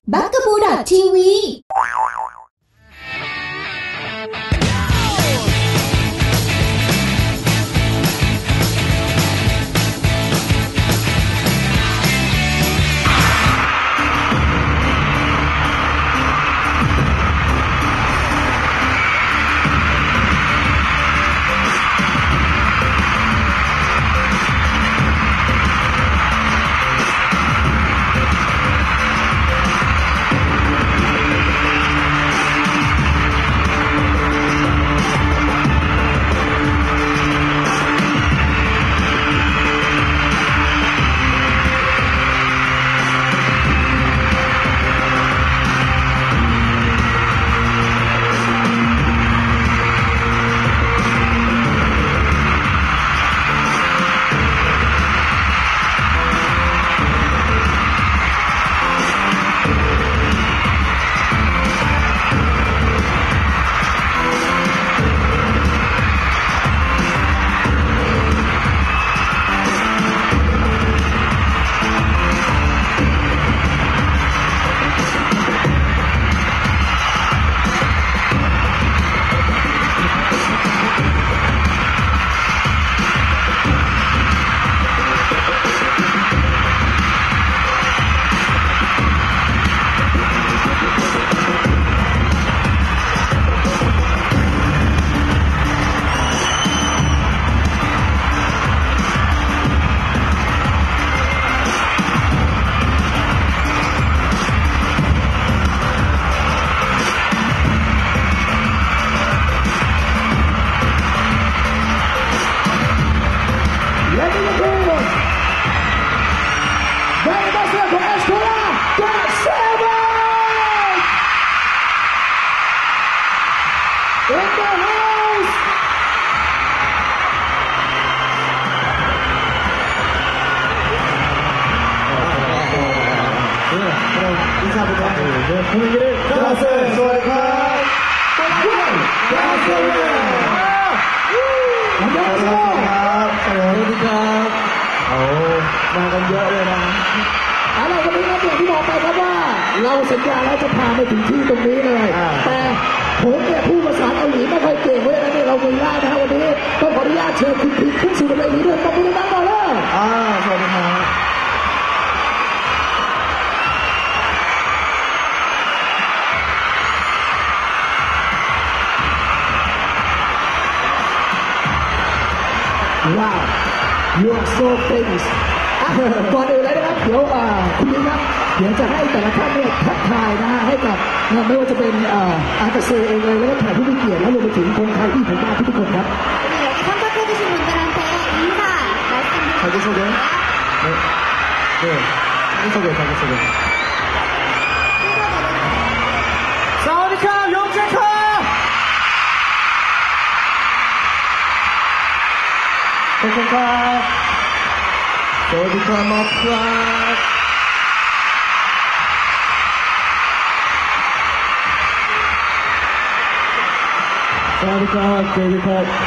bugaboo.tv มากันเยอะเลยนะอะไรวันนี้นะอย่างที่บอกไปครับว่าเราสัญญาแล้วจะพาไปถึงที่ตรงนี้เลยแต่ผมเนี่ยพูดภาษาเกาหลีไม่ค่อยเก่งเพราะฉะนั้นเราไม่ได้นะวันนี้ต้องขออนุญาตเชิญคุณพีขึ้นสู่เวทีด้วยต้องมือดังๆก่อนเลยสวัสดีครับว้าว you are so famous ก่อนอื่นเลยนะครับเดี๋ยวคุณมิ้นครับเดี๋ยวจะให้แต่ละท่านเนี่ยทักทายนะฮะให้กับไม่ว่าจะเป็นอากาเซเองเลยแล้วก็แขกผู้มีเกียรติแล้วรวมไปถึงคนไทยที่ผมมาทุกคนครับ자기소개? 네. 자기소개. 사우디카 영재카! 코코카! 사우디카 마크라! 사우디카 베이비카!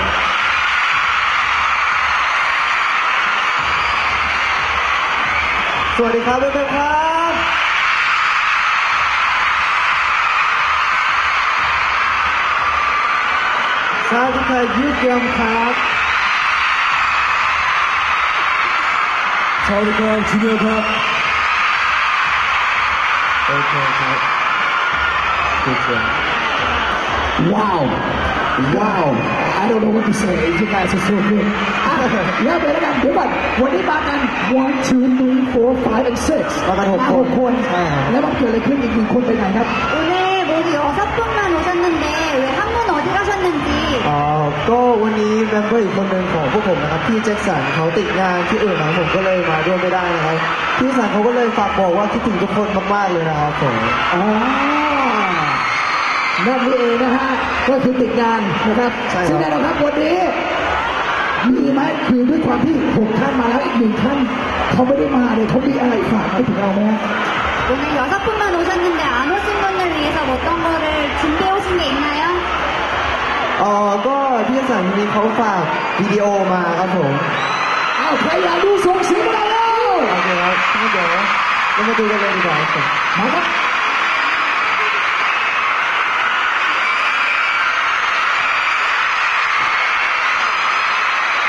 สวัสดีครับทุกท่านครับสวัสดีครับยูเกียมครับสวัสดีครับจูเนียร์ครับโอเคครับทุกคน Wow I don't know what to say you guys are so good แล้วไปแล้วกันเดี๋ยวก่อนวันนี้มากัน 1 2 3 4 5 and 6มากัน6 คนแล้วมันเกิดอะไรขึ้นอีก1คนไปไหนครับ 오늘 모두 6분만 오셨는데 왜 한 분 어디 가셨는지 ก็วันนี้เมมเบอร์อีกคนหนึ่งของพวกผมนะครับพี่แจ็คสันเขาติดงานที่อื่นนะผมก็เลยมาร่วมไม่ได้นะครับพี่สันเขาก็เลยฝากบอกว่าคิดถึงทุกคนมากๆเลยนะครับผมนั่นนี่เองนะฮะก็คือติดงานนะครับซึ่งแน่นอนครับวันนี้มีไหมคือด้วยความที่6ท่านมาแล้วอีก1ท่านเขาไม่ได้มาเลยเขามีอะไรฝากให้ถึงเราไหม 오늘 6분만 오셨는데 안 오신 분을 위해서 어떤 거를 준비해 오신 게 있나요? ก็พี่สันมีเขาฝากวิดีโอมาครับผมใครอยากดูส่งเสียงมาแล้วโอเคครับงั้นเดี๋ยวเรามาดูกันเลยดีกว่าครับมาครับ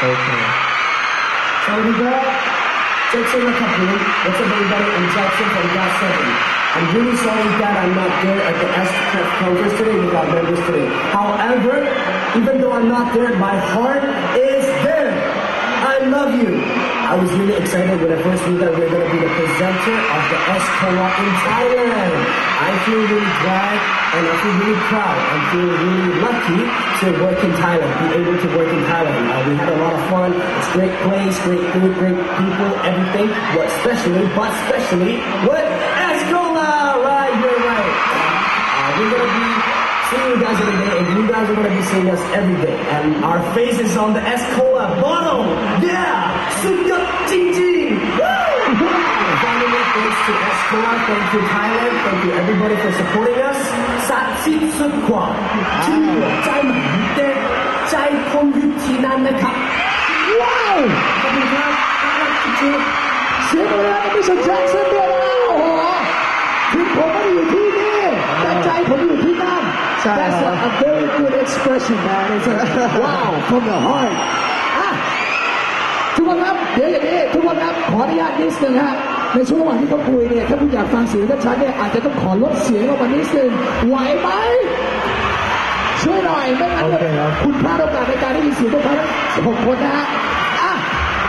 Okay. Sawadee Jackson Nakapun. What's up, everybody? I'm Jackson from GOT7. I'm really sorry that I'm not there at the SKF conference today with our members today. However, even though I'm not there, my heart is there. I love you. I was really excited when I first knew that we were going to be the presenter of the S-Cola in Thailand. I feel really glad and I feel really proud and feel really lucky to work in Thailand, be able to work in Thailand. We had a lot of fun. It's a great place, great food, great people, everything. But especially, what? S-Cola! Right, you're right. We're going to be seeing you guys every day, and you guys are going to be seeing us every day. And our face is on the S-Cola bottle. Yeah! Sunyot Jing Finally, thanks to S-Cola, thank you Thailand, thank you everybody for supporting us. Satsit Sukwa, Chunwa, Jai Mite, Jai Pom Yutinan Nakap. Wow! ขอบคุณครับน่ารักจริงเสียงอะไรนะมิสเตอร์แจ็คสันด้วยนะโอ้โหถึงผมไม่ได้อยู่ที่นี่แต่ใจผมอยู่ที่นั่น That's a very good expression man it's a wow from the heart อ่ะทุกคนครับเดี๋ยวอย่างนี้ทุกคนครับขออนุญาตนิดนึงฮะในช่วงระหว่างที่เขาคุยเนี่ยถ้าคุณอยากฟังเสียงชัดๆเนี่ยอาจจะต้องขอลดเสียงลงมานิดนึงไหวไหมช่วยหน่อยไม่งั้นเนี่ยคุณพลาดโอกาสในการได้ยินเสียงพวกเขาทั้ง6 คนนะฮะอ่ะ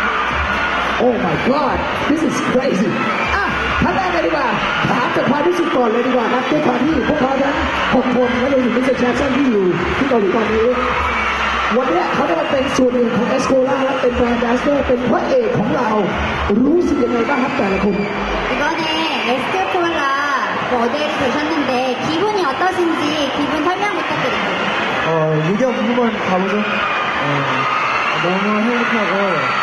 Oh my God this is crazy อ่ะท่านแรกเลยดีกว่าถามจากความรู้สึกก่อนเลยดีกว่าครับด้วยความที่พวกเขาทั้ง6 คนและรวมถึงมิสเตอร์แจ็คสันที่อยู่ที่เกาหลีตอนนี้วันนี้เขาได้มาเป็นส่วนหนึ่งของ S-Cola และเป็นแบรนด์แอมบาสเดอร์เป็นพระเอกของเรารู้สึกยังไงบ้างครับแต่ละคน 이번에 에스테콜라 모델이 되셨는데 기분이 어떠신지 기분 설명 부탁드립니다. 유경 한번 가보죠. 너무 행복하고,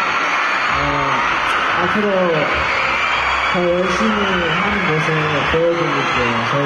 앞으로 더 열심히 하는 모습 보여드리고 있어요. 저희,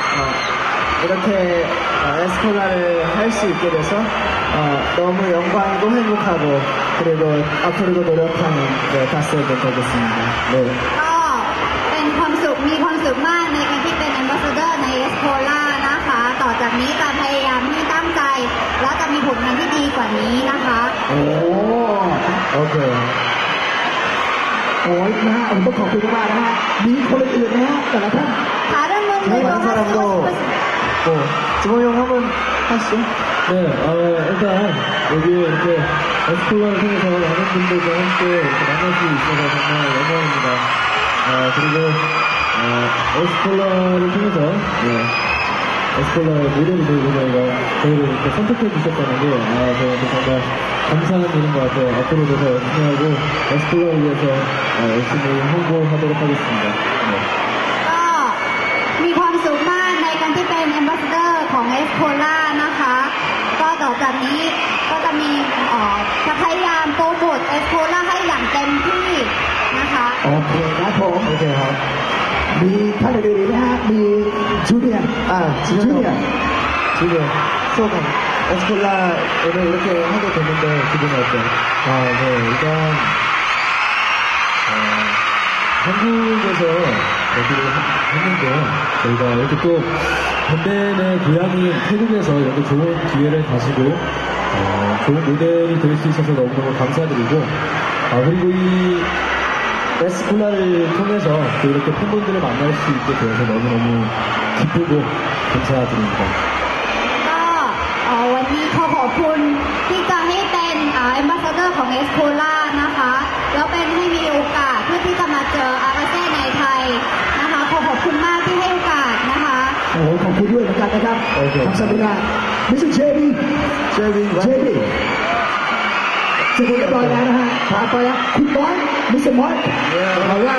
이렇게 에스콜라를 할 수 있게 돼서, 너무 영광이고 행복하고, 그리고 앞으로도 노력하는 가수가 되겠습니다. 네. ก็เป็นความสุขมีความสุขมากในการที่เป็นแอมบาสเดอร์ในเอสโคล่านะคะต่อจากนี้จะพยายามที่ตั้งใจและจะมีผลงานที่ดีกว่านี้นะคะโอ้ 오케이. โอ้ยนะฮะผมต้องขอบคุณมากนะฮะมีคนอื่นๆนะฮะแต่ละท่าน 다른 분들도 다른 사람도 지모 형 한번 하시죠. 네, 일단 여기 이렇게 에스콜라를 통해서 많은 분들과 함께 이렇게 만날 수 있어서 정말 영광입니다. 그리고 에스콜라를 통해서 에스콜라의 무대를 들고 저희를 이렇게 선택해 주셨다는 게 저희한테 정말 감사한 일인 것 같아요. 앞으로도 더 열심히 하고 에스콜라를 위해서 열심히 홍보하도록 하겠습니다. 네. ก็มีความสุขมากในการที่เป็นแอมบาสเดอร์ของเอสโคล่านะคะก็ต่อจากนี้ก็จะมีจะพยายามโปรโมทเอสโคล่าให้อย่างเต็มที่นะคะโอเคครับผม 오케이, มีท่านอื่นๆนะฮะมีจูเนียร์จูเนียร์ 지금 소감. 에스콜라 오늘 이렇게 하게 됐는데 기분이 어때요? 네, 일단 한국에서 여기를 했는데 저희가 이렇게 또 밴드의 고향인 태국에서 이렇게 좋은 기회를 가지고 좋은 모델이 될 수 있어서 너무너무 감사드리고 그리고 이 에스콜라를 통해서 또 이렇게 팬분들을 만날 수 있게 되어서 너무너무 기쁘고 감사드립니다. ก็วันนี้ขอขอบคุณที่จะให้เป็นแอมบาสเดอร์ของเอสโคล่านะคะแล้วเป็นให้มีโอกาสเพื่อที่จะมาเจออากาเซ่ในไทยนะคะขอขอบคุณมากที่ให้โอกาสนะคะโอ้โหขอบคุณด้วยเหมือนกันนะครับโอเคทำสำเร็จแล้วมิสเตอร์เจบี้ 제비, เจบี้เสร็จเรียบร้อยแล้วนะฮะผ่านไปแล้วคุณบอสมิสเตอร์มอสเอาไว้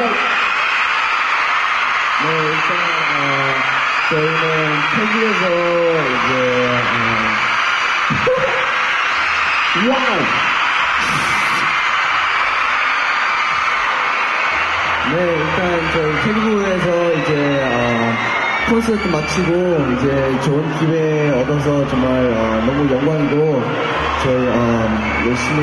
네, 일단, 저희는 태국에서 이제, ว้าว 네, 일단 저희 태국에서 이제, 콘서트 마치고 이제 좋은 기회 얻어서 정말 너무 영광이고 저희 열심히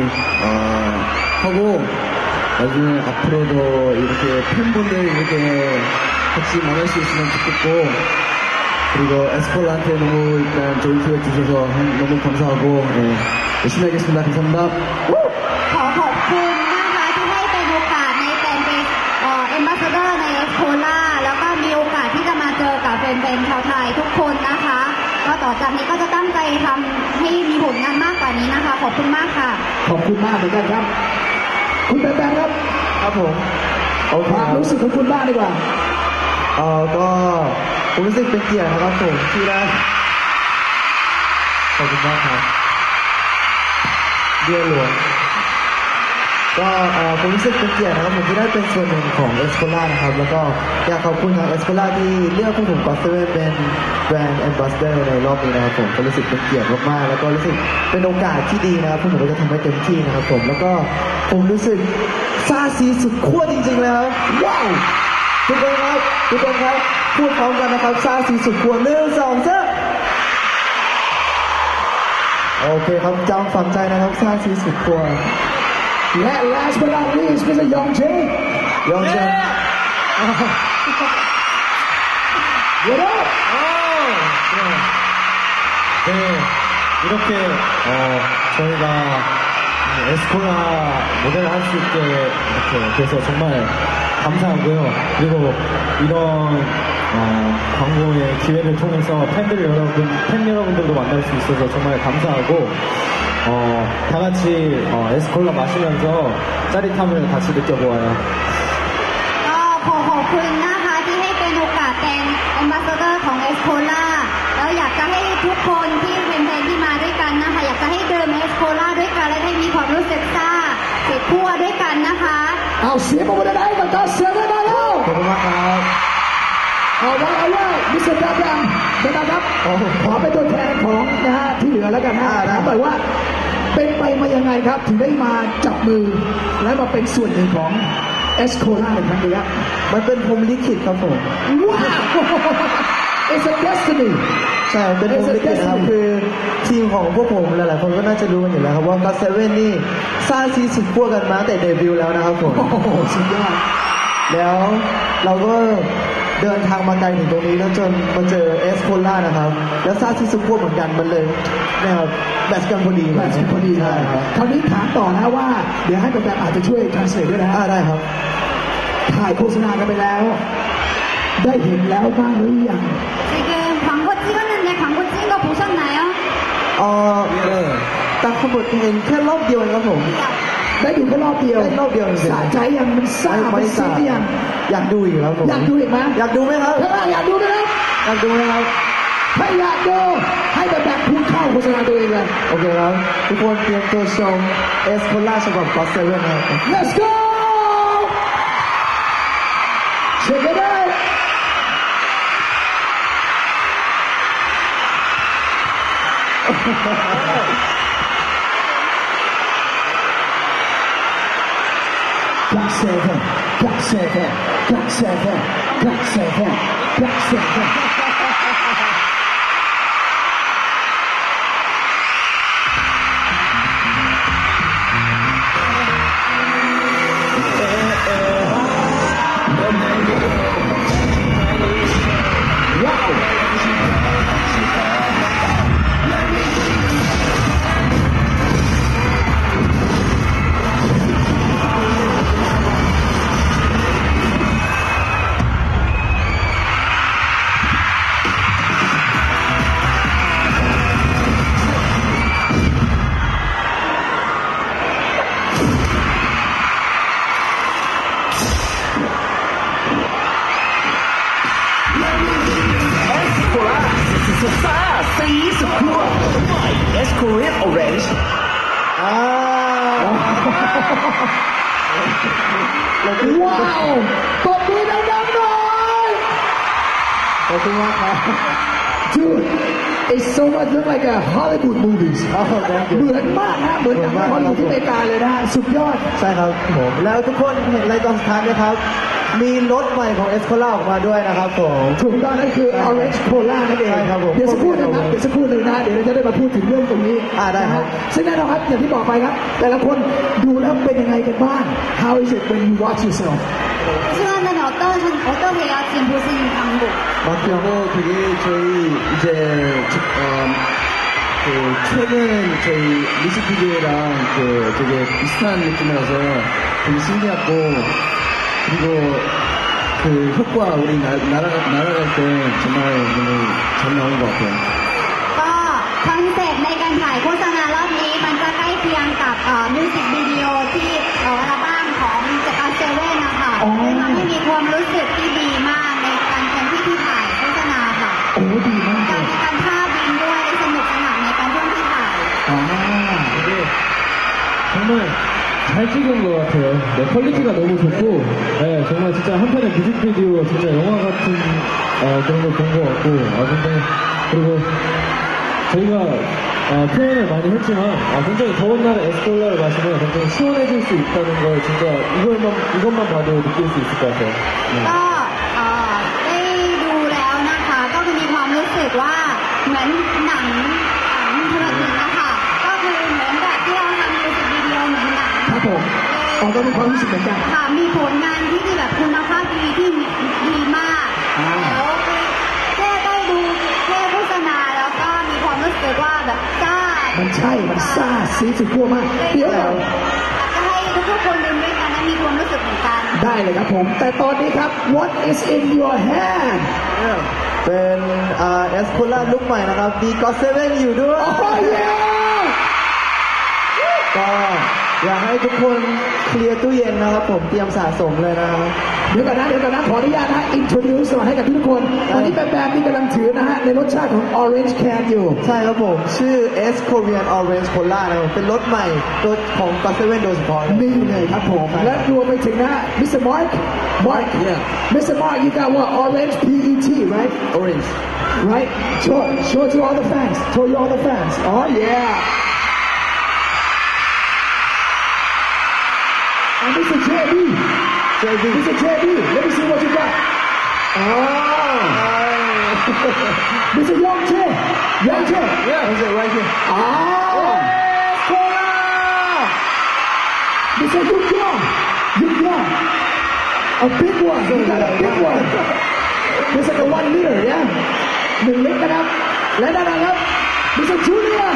하고 나중에 앞으로도 이렇게 팬분들 이렇게 같이 만날 수 있으면 좋겠고 그리고 에스콜라한테 너무 일단 좋은 기회 주셔서 너무 감사하고 열심히 하겠습니다. 감사합니다. จากนี้ก็จะตั้งใจทำให้มีผลงานมากกว่านี้นะคะขอบคุณมากค่ะขอบคุณมากเหมือนกันครับคุณแบมครับครับผมความรู้สึกของคุณบ้างดีกว่าก็ผมรู้สึกเป็นเกียรตินะครับผมที่ได้ขอบคุณมากครับเดียหลวงก็ผมรู้สึกเป็นเกียรตินะครับผมที่ได้เป็นส่วนหนึ่งของเอสโคล่านะครับแล้วก็อยากขอบคุณทางเอสโคล่าที่เลือกพวกผมก็อตเตอร์เป็นแบรนด์แอมบาสเดอร์ในรอบนี้นะครับผมก็รู้สึกเป็นเกียรติมากๆแล้วก็รู้สึกเป็นโอกาสที่ดีนะครับพวกผมก็จะทำให้เต็มที่นะครับผมแล้วก็ผมรู้สึกซาซีสุดขั้วจริงๆเลยครับว้าวทุกคนครับพูดพร้อมกันนะครับซาซีสุดขั้ว1 2 3โอเคครับจำฝังใจนะครับซาซีสุดขั้วและ last but not least Mr. 영재 What up? 네, 이렇게 저희가 에스콜라 모델을 할 수 있게 이렇게 돼서 정말 감사하고요. 그리고 이런 광고의 기회를 통해서 팬 여러분들도 만날 수 있어서 정말 감사하고 다 같이 에스콜라 마시면서 짜릿함을 같이 느껴보아요. ขอบคุณนะคะที่ให้เป็นโอกาสเป็นแอมบาสเดอร์ของเอสโคล่าแล้วอยากจะให้ทุกคนที่เป็นแฟนที่มาด้วยกันนะคะอยากจะให้ดื่มเอสโคล่าด้วยกันและได้มีความรู้สึกซ่าสุดขั้วด้วยกันนะคะเอาเสียงมาได้กับตัสเซเว่นมาแล้วขอบคุณมากครับเอาว่ามิสเตอร์แบมนะครับขอเป็นตัวแทนของนะฮะที่เหลือแล้วกันนะถามหน่อยว่าเป็นไปมายังไงครับถึงได้มาจับมือและมาเป็นส่วนหนึ่งของเอสโคล่าในครั้งนี้ครับมันเป็นพรหมลิขิตครับผมว้าว It's a destiny ใช่เป็นพรหมลิขิตนะครับคือทีมของพวกผมหลายๆคนก็น่าจะรู้กันอยู่แล้วครับว่าก็อตเซเว่นนี่สร้างซีสุดขั้วกันมาแต่เดบิวต์แล้วนะครับผมโอ้โหสุดยอดแล้วเราก็เดินทางมาไกลถึงตรงนี้แล้วจนมาเจอเอสโคล่านะครับแล้วซาซิสุโกะเหมือนกันมันเลยนะครับแบทกันพอดีใช่ครับคราวนี้ถามต่อนะว่าเดี๋ยวให้แบมอาจจะช่วยทรานสเลทด้วยนะได้ครับถ่ายโฆษณากันไปแล้วได้เห็นแล้วบ้างหรือยัง 지금 광고 찍었는데 광고 찍은 거 보셨나요? 네. 딱 한 번เห็นแค่รอบเดียวครับผมได้ดูแค่รอบเดียวสะใจยังมันซ่ามันซึ้งยังอยากดูอีกครับผมอยากดูอีกไหมอยากดูไหมครับอยากดูไหมครับอยากดูไหมครับถ้าอยากดูให้แบบพูดเข้าโฆษณาตัวเองเลยโอเคครับทุกคนเตรียมตัวชมเอสโคล่าฉบับก็อตเซเว่นครับ Let's go check it out Got seven. Wow. Korean orange ว้าวตบมือดังๆหน่อยขอบคุณมากครับ Dude it's so much look like a Hollywood movies เหมือนมากนะเหมือนหนังฮอลลีวูดที่อเมริกาเลยนะสุดยอดใช่ครับผมแล้วทุกคนเห็นอะไรตอนสุดท้ายไหมครับมีรถใหม่ของเอสโคล่าออกมาด้วยนะครับผมถูกต้องนั่นคือ Orange Cola นั่นเองครับผมเดี๋ยวสักครู่นึงนะเดี๋ยวเราจะได้มาพูดถึงเรื่องตรงนี้ได้ครับซึ่งแน่นอนครับอย่างที่บอกไปครับแต่ละคนดูแล้วเป็นยังไงกันบ้าง How is it when you watch yourself? 시간은 어떠세요? 지금 보시는 광고? 광고 되게 저희 이제 그 최근 저희 뮤직비디오랑 그 되게 비슷한 느낌이라서 되게 신기하고 그리고 그 효과 우리 날아갈 때 정말 너무 잘 나온 것 같아요. ก็ตในการถ่ายโฆษณารอบนี้มันจะใกล้เคียงกับมิวสิกวิดีโอที่อัลบั้มของจากเซเว่นนะคะซึ่งทำให้มีความรู้สึกที่ดีมากในการที่ถ่ายโฆษณาค่ะโอ้ดีมากเลการยมีการท่าบินด้วยสนุกสนานในการท่องที่ถ่าย 이게 정말 잘 찍은 것 같아요. 네, 퀄리티가 너무 좋고, 네, 정말 진짜 한편의 뮤직비디오 진짜 영화 같은 그런 걸 본 것 같고, 근데 그리고 저희가 표현을 많이 했지만 굉장히 더운 날에 에스콜라를 마시면 굉장히 시원해질 수 있다는 걸 진짜 이것만 봐도 느낄 수 있을 것 같아요. 네. ก็ได้ดูแล้วนะคะก็จะมีความรู้สึกว่าเหมือนหนังธุรกิจนะคะก็คือเหมือนแบบที่เราทำมิวสิกวิดีโอเหมือนหนังครับผมก็มีความรู้สึกเหมือนกันค่ะมีผลงานที่แบบคุณภาพดีที่ดีมากแล้วแค่ได้ดูแค่โฆษณาแล้วก็มีความรู้สึกว่าแบบซ่ามันใช่ มันซ่าซีสุดขั้วมาก เดี๋ยวก่อนจะให้ทุกคนดูด้วยกันและมีความรู้สึกเหมือนกันได้เลยครับผม แต่ตอนนี้ครับ what is in your hand เป็นเอสโคล่าลุกใหม่นะครับมีก็เซเว่นอยู่ด้วยโอ้ยก็อยากให้ทุกคนเคลียร์ตู้เย็นนะครับผมเตรียมสะสมเลยนะครับเดี๋ยวก่อนนะขออนุญาตนะ introduce ให้กับทุกคนตอนนี้แบมนี่กำลังถือนะฮะในรสชาติของ orange can อยู่ใช่ครับผมชื่อ S Korean Orange Cola นะครับเป็นรสใหม่ตัวของก็เซเว่นโดยเฉพาะเลยนี่เลยครับผม และรวมไปถึงนะ Mr. Mark yeah Mr. Mark you got what orange PET right Orange right show to all the fans show you all the fans oh yeah and Mr. JB Mr. JB let me see what you got oh Mr. Young J yeah that's it right here oh Cola Mr. Young a big one you got a big one This is the 1 liter yeah 1 ลิตรนะครับและนั่นนะครับ Mr. Junior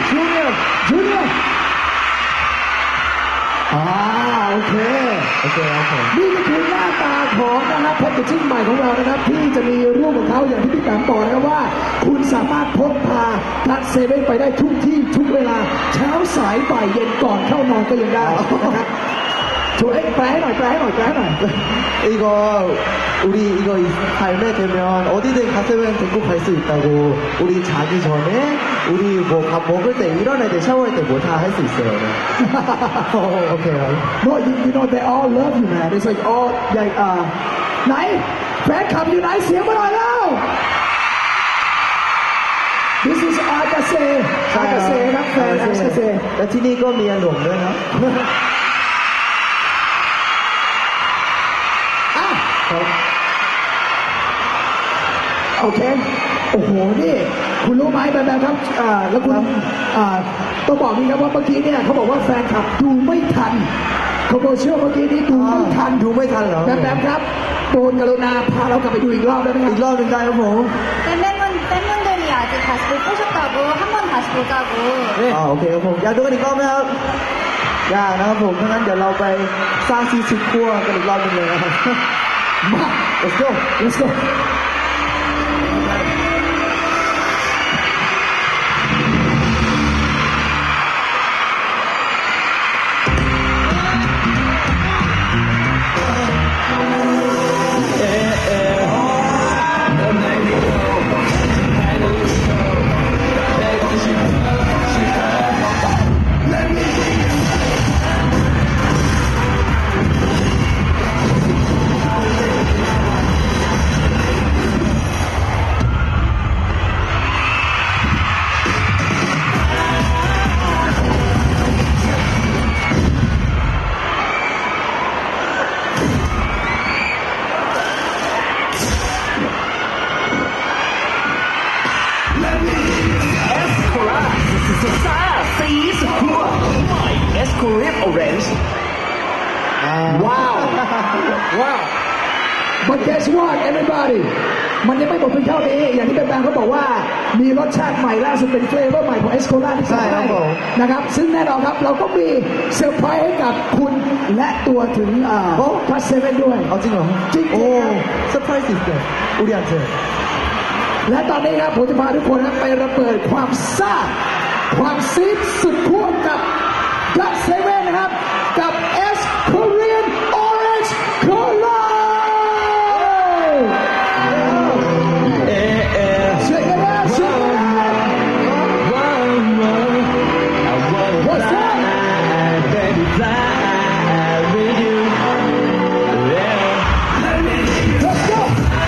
โอเคโอเคครับผมนี่ก็คือหน้าตาของนะครับแพ็กเกจจิ้งใหม่ของเรานะครับที่จะมีรูปของเขาอย่างที่พี่แปมบอกนะครับว่า คุณสามารถพกพาพลัสเซเว่นไปได้ทุกที่ทุกเวลาเช้าสายบ่ายเย็นก่อนเข้านอนก็ยังได้นะครับช่วยแปลให้หน่อย 이거 우리 이거 발매 되면 어디든 가세븐 데리고 갈 수 있다고 우리 자기 전에 우리 뭐 밥 먹을 때 일어날 때 샤워할 때 뭐 다 할 수 있어요. 오케이. No you know they all love you man it's like all like ไหนแฟนคลับอยู่ไหนเสียงมาหน่อยแล้ว This is อากาเซ่ครับแฟนอากาเซ่แล้วที่นี่ก็มีหลวงด้วยนะโอเค โอ้โห นี่ คุณรู้ไหมแบบครับแล้วคุณต้องบอกนี่ครับว่าเมื่อกี้เนี่ยเขาบอกว่าแฟนคลับดูไม่ทันเขาบอกเชื่อเมื่อกี้นี้ดูไม่ทันเหรอแบบครับโปรดกรุณาพาเรากลับไปดูอีกรอบได้ไหมครับอีกรอบหนึ่งได้ครับผม 팬분들이 아직 다시 못 보셨다고 한 번 다시 보자고. 오케이ครับผมอยากดูกันอีกรอบไหมครับอยากนะครับผมถ้างั้นเดี๋ยวเราไปสร้างซีสุดขั้วกันอีกรอบหนึงเลยนะครับมา let's go Korean Orange wow but guess what everybody มันยังไม่หมดเพียงเท่านี้อย่างที่แบงค์เขาบอกว่ามีรสชาติใหม่ล่าสุดเป็นเฟลเวอร์ใหม่ของเอสโคล่าที่ใส่ให้นะครับซึ่งแน่นอนครับเราก็มีเซอร์ไพรส์ให้กับคุณและตัวถึงพลัสเซเว่นด้วยจริงเหรอจริงโอ้ครับเซอร์ไพรส์สิอุริอันเจและตอนนี้ครับผมจะพาทุกคนไประเบิดความซ่าความซีดสุดขั้วกับกัสเซเว่นนะครับกับ S Korean Orange Cola เชื่อกันแล้วเชื่อกันแล้ว What's up? Let's go!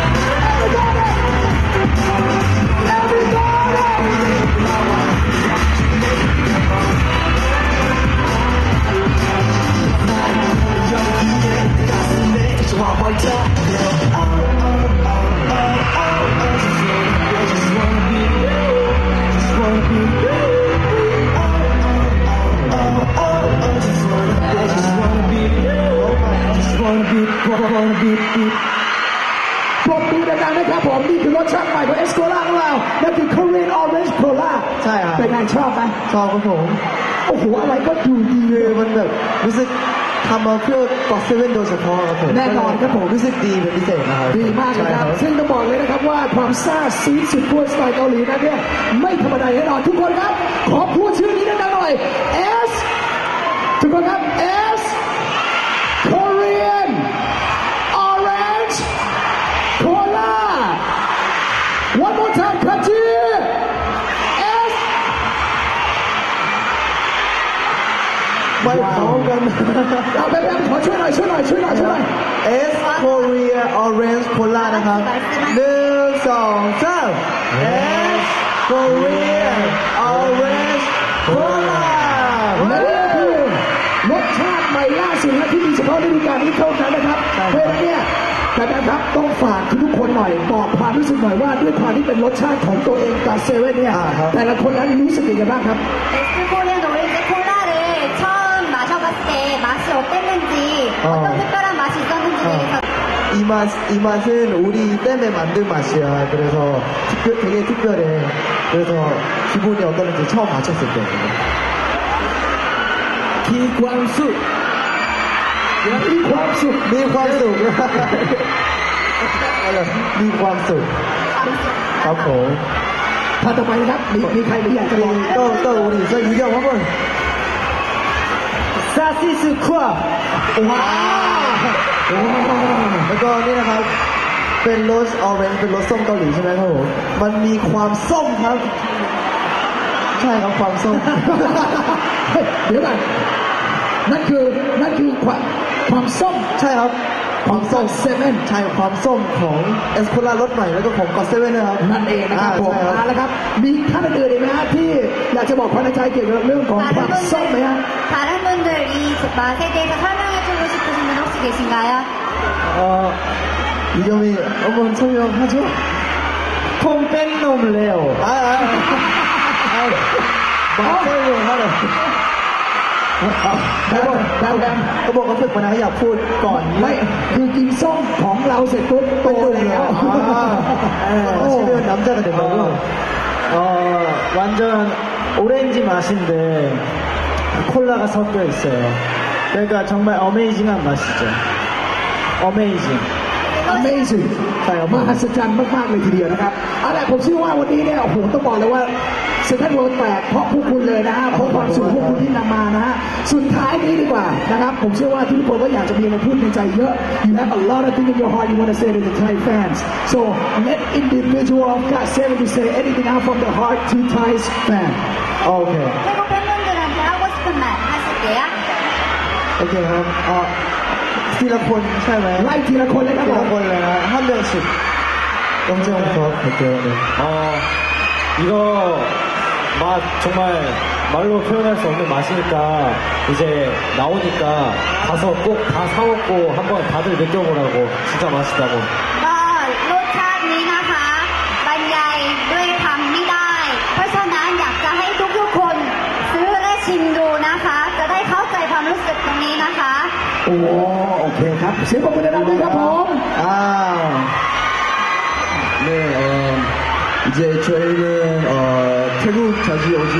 Everybody! ปรบมือดังๆนะครับผมนี่คือรสชาติใหม่ของเอสโคล่าของเรานั่นคือ Korean Orange Cola ใช่ครับเป็นไงชอบไหมชอบครับผมโอ้โหอะไรก็ดูดีคือมันแบบรู้สึกทำมาเพื่อก็เซเว่นโดยเฉพาะครับผมแน่นอนครับผมรู้สึกดีเป็นพิเศษนะครับดีมากเลยครับใช่ซึ่งต้องบอกเลยนะครับว่าความซ่าซีดสุดขั้วสไตล์เกาหลีนั้นเนี่ยไม่ธรรมดาแน่นอนทุกคนครับขอพูดชื่อนี้ดังๆหน่อย S ทุกคนครับ S Korean Orange Cola One more time ครับจี S ไม่พร้อมกันเอาไปขอช่วยหน่อย S Korea Orange Cola นะครับ1 2 3 S Korea Orange Cola และนี่ก็คือรสชาติใหม่ล่าสุดและที่มีเฉพาะฤดูกาลนี้เท่านั้นนะครับเพราะฉะนั้นเนี่ยแต่นะครับต้องฝากทุกคนหน่อยบอกความรู้สึกหน่อยว่าด้วยความที่เป็นรสชาติของตัวเองกับเซเว่นเนี่ยแต่ละคนนั้นรู้สึกยังไงบ้างครับ 에스코리안 오렌지 콜라를 처음 마셔봤을 때 맛이 어땠는지 어떤 특별한 맛이 있었는지 대해서 이 맛은 우리 땜에 만든 맛이야. 그래서 되게 특별해. 그래서 기분이 어떠는지 처음 마셨을 때. 기광수. 미광수. 미광수. 미광수. ครับผมถ้าต่อไปนะครับมีใครอยากจะลอง 또 우리 저 유경 한번 사시스 쿠아 ว้าวแล้วก็นี่นะครับเป็นรสออเรนจ์เป็นรสส้มเกาหลีใช่ไหมครับผมมันมีความส้มครับใช่ครับความส้มเดี๋ยวก่อนนั่นคือความส้มใช่ครับความส้มเซเว่นใช่ความส้มของเอสโคล่ารสใหม่แล้วก็ของก็อตเซเว่นนะครับนั่นเองนะครับผมใช่ครับเอาละครับมีท่านอื่นๆอีกไหมฮะที่อยากจะบอกความในใจเกี่ยวกับเรื่องของความส้มไหมฮะ 다른 분들 이 맛에 대해서 설명해주고 싶으신 분 혹시 계신가요? 이겸이 한번 설명하죠. 콩백놈레오. 설명하라. เขาบอกเขาฝึกมานะอยากพูดก่อนไม่คือกินส้มของเราเสร็จปุ๊บโตแล้วชื่อ남자가 되고 완전 오렌지 맛인데 콜라가 섞여 있어요. 그러니까 정말 어메이징한 맛이죠. 어메이징. Amazing ใช่ครับมหัศจรรย์มากๆเลยทีเดียวนะครับเอาล่ะผมเชื่อว่าวันนี้เนี่ยโอ้โหต้องบอกเลยว่าเซ็นทรัลเวิลด์แตกเพราะพวกคุณเลยนะฮะเพราะความสุขพวกคุณที่นำมานะฮะสุดท้ายนี้ดีกว่านะครับผมเชื่อว่าทุกคนก็อยากจะมีอะไรพูดในใจเยอะ You have a lot of things in your heart you want to say to the Thai fans so let individual got seven to say anything out from the heart to Thai's fan 오케이 태국 팬분들한테 하고 싶은 말 하실게요. 오케이 그럼ทีละคนใช่ไหมไล่ทีละคนเลยครับผมทีละคนเลยนะ한 명씩 영재부터 갈게요. 네. 이거 맛 정말 말로 표현할 수 없는 맛이니까 이제 나오니까 가서 꼭 다 사먹고 한번 다들 느껴보라고 진짜 맛있다고. ก็รสชาตินี้นะคะบรรยายด้วยคำไม่ได้ เพราะฉะนั้นอยากจะให้ทุกๆคนซื้อและชิมดูนะคะ จะได้เข้าใจความรู้สึกตรงนี้นะคะโอ้โอเคครับเสียงปรบมือดังๆด้วยครับผม 네, 이제 저희는 태국 자주 오지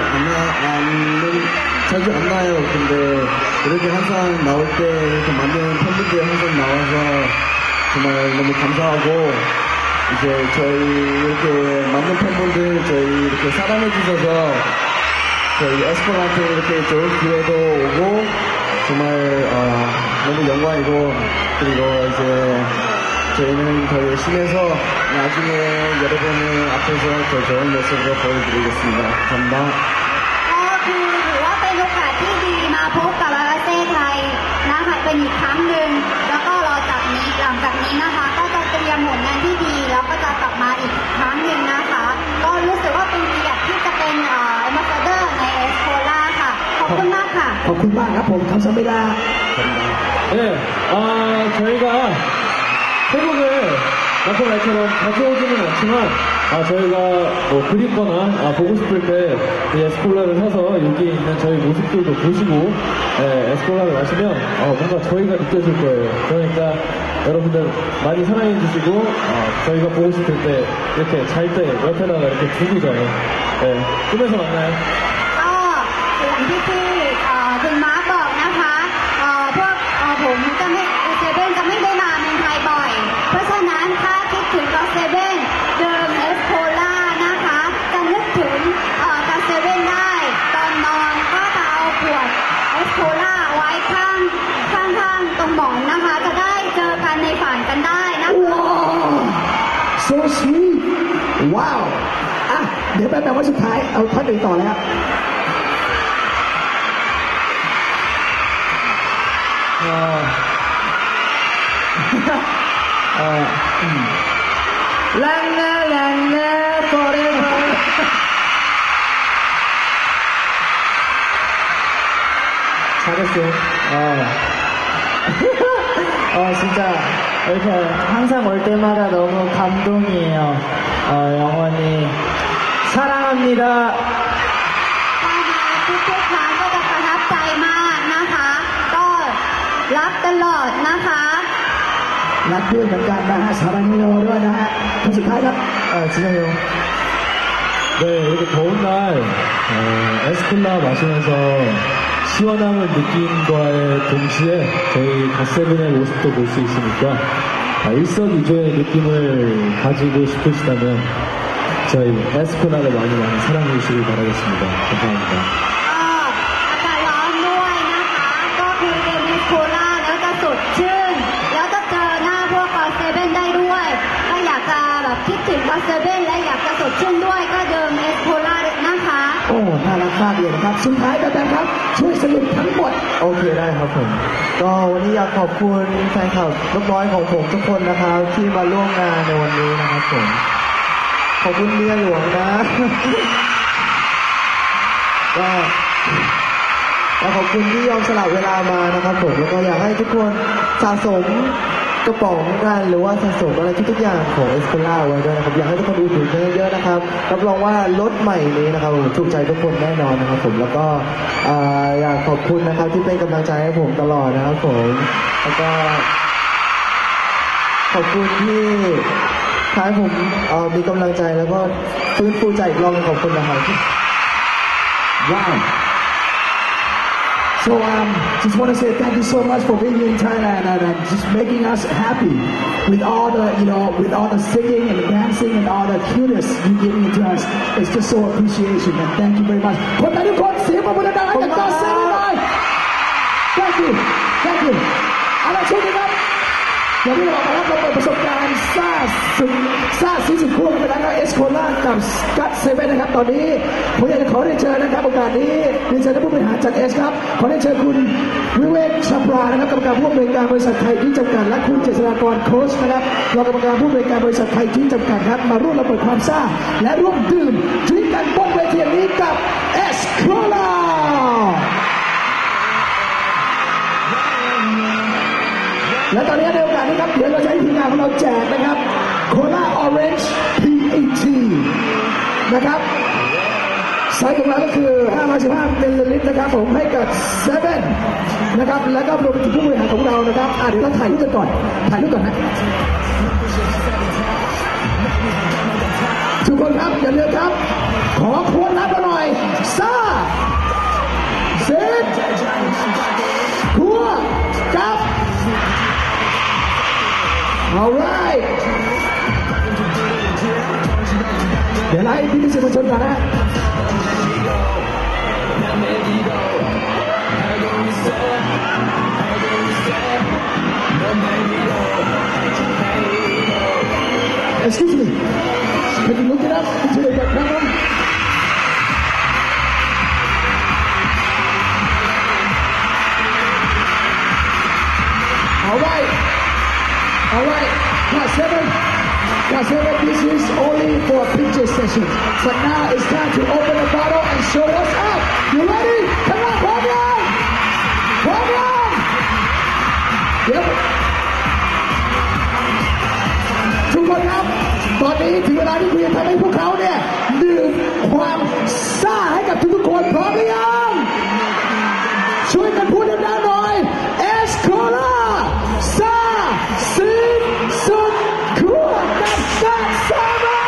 자주 안 나요. 근데 이렇게 항상 나올 때 이렇게 많은 팬분들이 항상 나와서 정말 너무 감사하고 이제 저희 이렇게 많은 팬분들 저희 이렇게 사랑해 주셔서 저희 에스코라한테 이렇게 좋은 기회도 오고 정말 너무 영광이고 그리고 이제 저희는 더 열심히 해서 나중에 여러분의 앞에서 더 좋은 모습을 보여드리겠습니다. 감사합니다. ก็คือถือว่าเป็นโอกาสที่ดีมาพบกับอาราเซ่ไทยนะคะเป็นอีกครั้งหนึ่งแล้วก็รอจากนี้หลังจากนี้นะคะก็จะเตรียมผลงานที่ดีแล้วก็จะกลับมาอีกครั้งหนึ่งนะคะก็รู้สึกว่าเป็นเกียรติที่จะเป็นแอมบาสเดอร์ในเอสโคล่าค่ะขอบคุณมากค่ะขอบคุณมากครับผมคำสัมภาระ 네, 저희가 태국을 나폴라처럼 자주 오지는 않지만 저희가 뭐 그립거나 보고 싶을 때 이 에스콜라를 사서 여기 있는 저희 모습들도 보시고 에스콜라를 마시면 뭔가 저희가 느껴질 거예요. 그러니까 여러분들 많이 사랑해 주시고 저희가 보고 싶을 때 이렇게 잘 때 옆에다가 이렇게 두고 자요. 네, 꿈에서 만나요. ก็อย่างที่คุณมาร์คบอกนะคะพวกผมจะไม่เซเว่นจะไม่ได้มาเมืองไทยบ่อย เพราะฉะนั้นถ้าคิดถึงกาเซเว่นเดิมเอสโคล่านะคะจะนึกถึงกาเซเว่นได้ตอนนอนก็จะเอาขวดเอสโคล่าไว้ข้างตรงหมอนนะคะจะได้เจอกันในฝันกันได้นะคะว้าว so sweet ว้าวอ่ะเดี๋ยวแป๊บๆว่าสุดท้ายเอาท่อนหนึ่งต่อแล้ว 랑라랑라 forever 잘했어요. 진짜 이렇게 항상 올 때마다 너무 감동이에요. 영원히 사랑합니다. ทุกครั้งก็จะประทับใจมากนะคะก็รักตลอดนะคะรักด้วยเหมือนกันนะฮะสารังโยด้วยนะฮะคนสุดท้ายครับ 진영이 형. 네, 이렇게 더운 날 에스콜라 마시면서 시원함을 느낀과의 동시에 저희 갓세븐의 모습도 볼 수 있으니까 일석이조의 느낌을 가지고 싶으시다면 저희 에스콜라를 많이 사랑해 주시길 바라겠습니다. 감사합니다. อากาศร้อนด้วยนะคะก็คือเดนนิสโคล่าแล้วจะสดชื่นแล้วจะเจอหน้าพวกกอเซเว่นได้ด้วยก็อยากจะแบบคิดถึงกอเซเว่นและอยากจะสดชื่นด้วยก็เดิมเอสโคล่านะคะโอ้น่ารักมากเลยนะครับสุดท้ายกันนะครับ ช่วยสรุปทั้งหมดโอเคได้ครับผม ก็วันนี้อยากขอบคุณแฟนคลับลูกน้อยของผมทุกคนนะครับที่มาร่วมงานในวันนี้นะครับผมขอบคุณเมียหลวงนะ ก็ขอบคุณที่ยอมสละเวลามานะครับผมแล้วก็อยากให้ทุกคนสะสมกระป๋องกันหรือว่าสะสมอะไรทุกๆอย่างของเอสโคล่าไว้ด้วยนะครับอยากให้ทุกคนอุดหนุนเยอะๆนะครับรับรองว่ารถใหม่นี้นะครับถูกใจทุกคนแน่นอนนะครับผมแล้วก็อยากขอบคุณนะครับที่เป็นกำลังใจให้ผมตลอดนะครับผมแล้วก็ขอบคุณที่ทำให้ผมมีกำลังใจแล้วก็ฟื้นฟูใจอีกรอบนึงขอบคุณนะครับ Wow. So just want to say thank you so much for being in Thailand and just making us happy with all the with all the singing and dancing and all the cuteness you giving to us. It's just so appreciation and thank you very much. คนไทยทุกคนเสียงปรบมือดังๆให้กับกอเซเว่นหน่อย Thank you Thank you เอาล่ะช่วงนี้ครับอย่างที่บอกไปครับเราเปิดประสบการณ์ซ่าสีสุดขั้วกันไปแล้วก็เอสโคล่ากับกัตเซเว่นนะครับตอนนี้ผมอยากจะขอเรียนเชิญนะครับโอกาสนี้เรียนเชิญท่านผู้บริหารจากเอสครับขอเรียนเชิญคุณวิเวกชัปรานะครับกรรมการผู้อำนวยการบริษัทไทยที่จำกัดและคุณเจษฎากรโค้ชนะครับรองกรรมการผู้อำนวยการบริษัทไทยที่จำกัดครับมาร่วมระเบิดความซ่าและร่วมดื่มดื่มกันบนเวทีนี้กับเอสโคล่าและตอนนี้ในโอกาสนี้ครับเดี๋ยวเราจะให้ทีมงานของเราแจกนะครับโคลาออเรนจ์ PET นะครับไซส์ของเราก็คือ515มิลลิลิตรนะครับผมให้กับ7นะครับแล้วก็รวมไปถึงผู้บริหารของเรานะครับเดี๋ยวเราถ่ายรูปกันก่อนนะทุกคนครับอย่าลืมครับขอโค้ดลับมาหน่อยซ่าเซตคัวกับ Alright เดี๋ยวไล่พี่สื่อมวลชนก่อนนะ Excuse me. Can you look it up into the camera? All right. Class 7, this is only for a picture session. But now it's time to open the bottle and show what's up. You ready? Come on, Podium! Yep. ทุกคนครับตอนนี้ถึงเวลาที่คุณจะทำให้พวกเขาเนี่ยดื่มความซ่าให้กับทุกๆคนพร้อมหรือยังช่วยกันพูดดังๆหน่อยเอสโคลาซ่าสิ้นสุดขวดกับซ่าซ่าบ้าง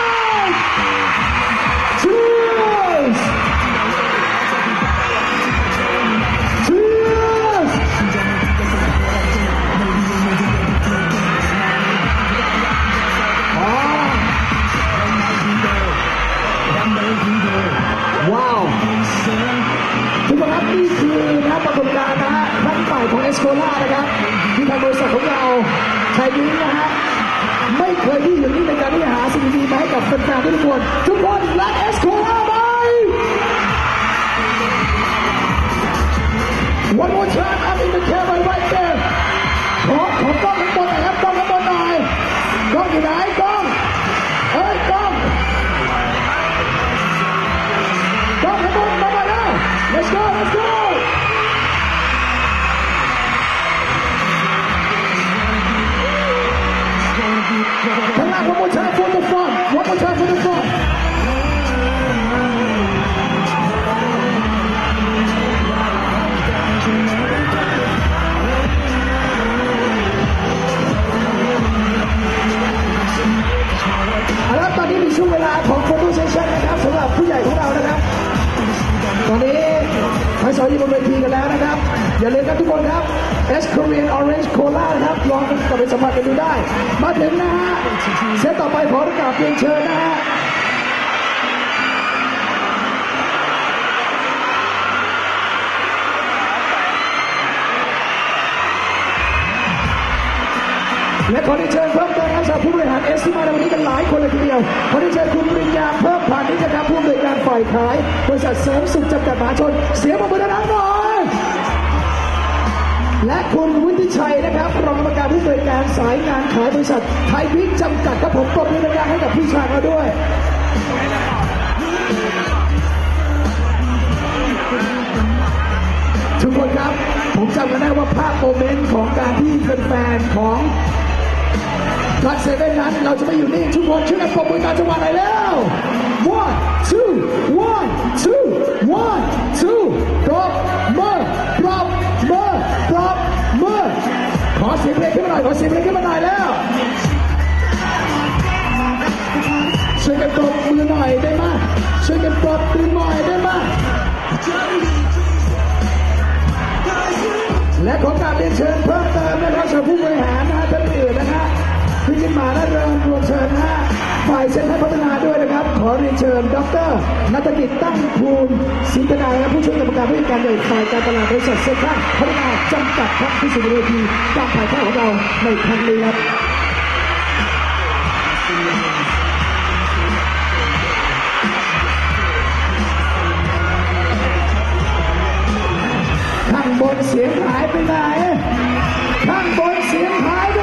Cheers Cheersว้าวทุกคนครับนี่คือนะปรากฏการณ์นะฮะครั้งใหม่ของเอสโคล่านะครับที่ทางบริษัทของเราใช้นี้นะฮะไม่เคยที่อย่างนี้ในการที่จะหาสิ่งดีๆมาให้กับแฟนๆทุกคนรักเอสโคล่าไหม One more time I'm in the camera right there ขอกล้องข้างบนหน่อยครับกล้องข้างบนหน่อยกล้องอยู่ไหนกล้องกล้องข้างบนมาแล้ว Let's go Come on, one more time for the fun. One more time for the fun. Alright, ตอนนี้มีช่วงเวลาของ photo session นะครับสำหรับผู้ใหญ่ของเรานะครับตอนนี้ทั้งสองอยู่บนเวทีกันแล้วนะครับอย่าลืมครับทุกคนครับ S Korean Orange Cola นะครับลองกลับไปสัมผัสกันดูได้มาถึงนะฮะเซตต่อไปขอประกาศเรียนเชิญนะฮะและขอได้เชิญเพิ่มเติมสำหรับผู้บริหารเอสที่มาในวันนี้กันหลายคนเลยทีเดียวขอได้เชิญคุณปริญญาเพิ่มผ่านนิจการผู้อำนวยการฝ่ายขายบริษัทเสริมสุขจำกัดมหาชนเสียงปรบมือดังๆหน่อยและคุณวุฒิชัยนะครับรองกรรมการผู้อำนวยการสายงานขายบริษัทไทยบิ๊กจำกัดครับผมปรบมือดังๆให้กับพี่ชายเราด้วยทุกคนครับผมจำกันได้ว่าภาพโมเมนต์ของการที่แฟนๆของรักเซเว่นนั้นเราจะไม่อยู่นิ่งทุกคนช่วยกันปรบมือตามจังหวะหน่อยแล้ว 1 2 1 2 1 2ปรบมือขอเสียงเพลงขึ้นมาหน่อยแล้วช่วยกันปรบมือหน่อยได้ไหมช่วยกันปรบมือหน่อยได้ไหมและขอการเรียนเชิญเพิ่มเติมนะครับสำหรับผู้บริหารนะท่านอื่นนะฮะที่ขึ้นมาและเริ่มรวมเชิญนะฮะฝ่ายเซ็นทรัลพัฒนาด้วยนะครับขอเรียนเชิญดร.ณัฐกิจตั้งภูมิศิลปนาและผู้ช่วยกรรมการผู้จัดการใหญ่ฝ่ายการตลาดบริษัทเซ็นทรัลพัฒนาจำกัดครับที่สุดเวทีการถ่ายทอดของเราในครั้งนี้ครับข้างบนเสียงหายไปไหนข้างบนเสียงหาย